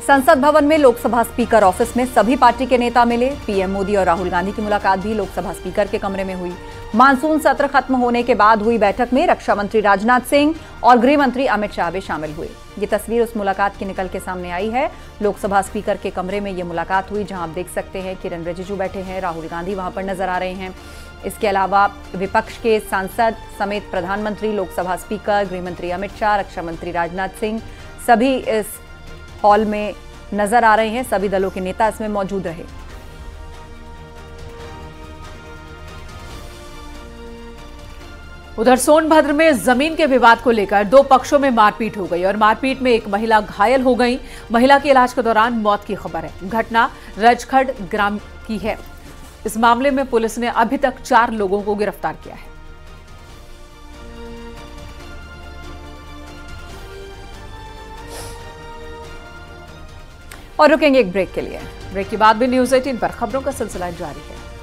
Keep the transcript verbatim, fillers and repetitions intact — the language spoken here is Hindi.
संसद भवन में लोकसभा स्पीकर ऑफिस में सभी पार्टी के नेता मिले। पीएम मोदी और राहुल गांधी की मुलाकात भी लोकसभा स्पीकर के कमरे में हुई। मानसून सत्र खत्म होने के बाद हुई बैठक में रक्षा मंत्री राजनाथ सिंह और गृह मंत्री अमित शाह भी शामिल हुए। ये तस्वीर उस मुलाकात की निकल के सामने आई है। लोकसभा स्पीकर के कमरे में ये मुलाकात हुई, जहां आप देख सकते हैं किरण रिजिजू बैठे हैं, राहुल गांधी वहां पर नजर आ रहे हैं। इसके अलावा विपक्ष के सांसद समेत प्रधानमंत्री, लोकसभा स्पीकर, गृह मंत्री अमित शाह, रक्षा मंत्री राजनाथ सिंह सभी इस हॉल में नजर आ रहे हैं। सभी दलों के नेता इसमें मौजूद रहे। उधर सोनभद्र में जमीन के विवाद को लेकर दो पक्षों में मारपीट हो गई और मारपीट में एक महिला घायल हो गई। महिला की इलाज के दौरान मौत की खबर है। घटना रजखड़ ग्राम की है। इस मामले में पुलिस ने अभी तक चार लोगों को गिरफ्तार किया है। और रुकेंगे एक ब्रेक के लिए। ब्रेक के बाद भी न्यूज़ अठारह पर खबरों का सिलसिला जारी है।